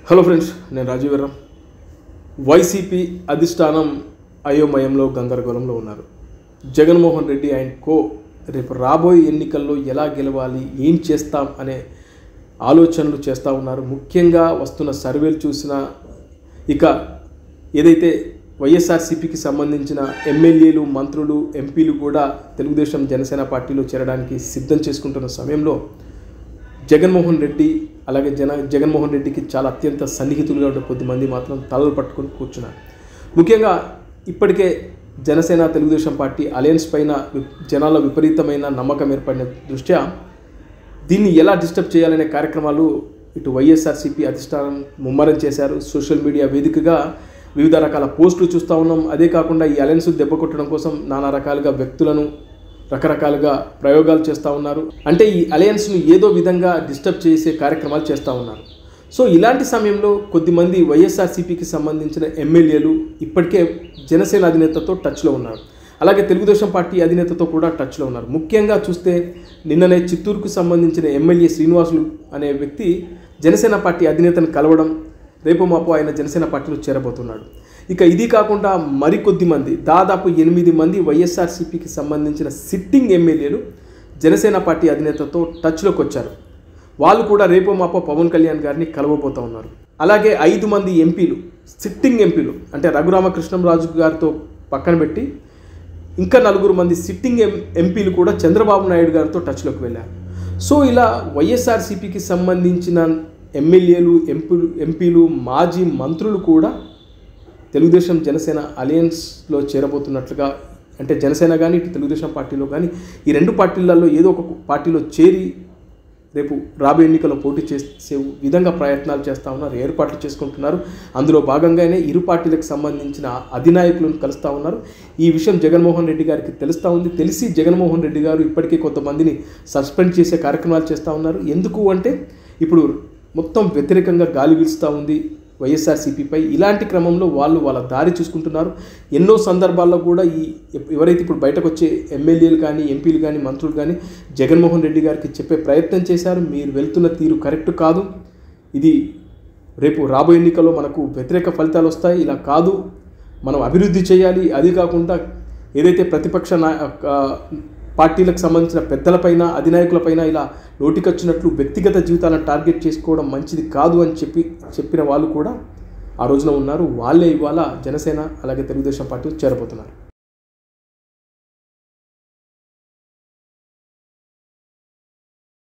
Hello friends, నేను Rajiv Veerram. YCP అధిష్టానం అయోమయంలో గందరగోళంలో ఉన్నారు. జగన్మోహన్ రెడ్డి అండ్ కో రేపు రాబోయే ఎన్నికల్లో ఎలా గెలవాలి, ఏం చేస్తాం అనే ఆలోచనలు చేస్తూ ఉన్నారు. ముఖ్యంగా వస్తున్న సర్వేలు చూసినా ఇక ఏదైతే వైఎస్ఆర్సీపీకి సంబంధించిన ఎమ్మెల్యేలు, మంత్రులు, ఎంపీలు కూడా తెలుగుదేశం జనసేన పార్టీలో చేరడానికి సిద్ధం చేసుకుంటున్న సమయంలో జగన్మోహన్ రెడ్డి అలాగే జగన్మోహన్ రెడ్డికి చాలా అత్యంత సన్నిహితులుగా ఉండే కొద్దిమంది మాత్రం తలలు పట్టుకొని కూర్చున్నారు. ముఖ్యంగా ఇప్పటికే జనసేన తెలుగుదేశం పార్టీ అలయన్స్ పైన జనాల విపరీతమైన నమ్మకం ఏర్పడిన దృష్ట్యా దీన్ని ఎలా డిస్టర్బ్ చేయాలనే కార్యక్రమాలు ఇటు వైఎస్ఆర్సీపీ అధిష్టానం ముమ్మరం చేశారు. సోషల్ మీడియా వేదికగా వివిధ రకాల పోస్టులు చూస్తూ ఉన్నాం. అదే కాకుండా ఈ అలయన్స్ దెబ్బ కొట్టడం కోసం నానా రకాలుగా వ్యక్తులను రకరకాలుగా ప్రయోగాలు చేస్తూ ఉన్నారు. అంటే ఈ అలయన్స్ను ఏదో విధంగా డిస్టర్బ్ చేసే కార్యక్రమాలు చేస్తూ ఉన్నారు. సో ఇలాంటి సమయంలో కొద్దిమంది వైఎస్ఆర్సీపీకి సంబంధించిన ఎమ్మెల్యేలు ఇప్పటికే జనసేన అధినేతతో టచ్లో ఉన్నారు. అలాగే తెలుగుదేశం పార్టీ అధినేతతో కూడా టచ్లో ఉన్నారు. ముఖ్యంగా చూస్తే నిన్ననే చిత్తూరుకు సంబంధించిన ఎమ్మెల్యే శ్రీనివాసులు అనే వ్యక్తి జనసేన పార్టీ అధినేతను కలవడం, రేపు మాపు ఆయన జనసేన పార్టీలో చేరబోతున్నాడు. ఇక ఇది కాకుండా మరికొద్ది మంది, దాదాపు 8 మంది వైఎస్ఆర్సీపీకి సంబంధించిన సిట్టింగ్ ఎమ్మెల్యేలు జనసేన పార్టీ అధినేతతో టచ్లోకి వచ్చారు. వాళ్ళు కూడా రేపు మాపో పవన్ కళ్యాణ్ గారిని కలవబోతూ ఉన్నారు. అలాగే 5 మంది ఎంపీలు, సిట్టింగ్ ఎంపీలు అంటే రఘురామకృష్ణంరాజు గారితో పక్కన పెట్టి ఇంకా 4 మంది సిట్టింగ్ ఎంపీలు కూడా చంద్రబాబు నాయుడు గారితో టచ్లోకి వెళ్ళారు. సో ఇలా వైఎస్ఆర్సీపీకి సంబంధించిన ఎమ్మెల్యేలు, ఎంపీలు, మాజీ మంత్రులు కూడా తెలుగుదేశం జనసేన అలయన్స్లో చేరబోతున్నట్లుగా, అంటే జనసేన కానీ ఇటు తెలుగుదేశం పార్టీలో కానీ ఈ రెండు పార్టీలలో ఏదో ఒక పార్టీలో చేరి రేపు రాబోయే ఎన్నికల్లో పోటీ చేసే విధంగా ప్రయత్నాలు చేస్తూ ఉన్నారు, ఏర్పాట్లు చేసుకుంటున్నారు. అందులో భాగంగానే ఇరు పార్టీలకు సంబంధించిన అధినాయకులను కలుస్తూ ఉన్నారు. ఈ విషయం జగన్మోహన్ రెడ్డి గారికి తెలుస్తూ ఉంది. తెలిసి జగన్మోహన్ రెడ్డి గారు ఇప్పటికే కొంతమందిని సస్పెండ్ చేసే కార్యక్రమాలు చేస్తూ ఉన్నారు. ఎందుకు అంటే ఇప్పుడు మొత్తం వ్యతిరేకంగా గాలి వీలుస్తూ ఉంది వైఎస్ఆర్సీపీపై. ఇలాంటి క్రమంలో వాళ్ళు వాళ్ళ దారి చూసుకుంటున్నారు. ఎన్నో సందర్భాల్లో కూడా ఎవరైతే ఇప్పుడు బయటకు వచ్చే ఎమ్మెల్యేలు కానీ, ఎంపీలు కానీ, మంత్రులు కానీ జగన్మోహన్ రెడ్డి గారికి చెప్పే ప్రయత్నం చేశారు. మీరు వెళ్తున్న తీరు కరెక్ట్ కాదు, ఇది రేపు రాబోయే ఎన్నికల్లో మనకు వ్యతిరేక ఫలితాలు వస్తాయి, ఇలా కాదు, మనం అభివృద్ధి చేయాలి. అది కాకుండా ఏదైతే ప్రతిపక్ష పార్టీలకు సంబంధించిన పెద్దలపైన, అధినాయకులపైన ఇలా నోటికొచ్చినట్లు వ్యక్తిగత జీవితాలను టార్గెట్ చేసుకోవడం మంచిది కాదు అని చెప్పిన వాళ్ళు కూడా ఆ రోజున ఉన్నారు. వాళ్ళే ఇవాళ జనసేన అలాగే తెలుగుదేశం పార్టీలు చేరబోతున్నారు.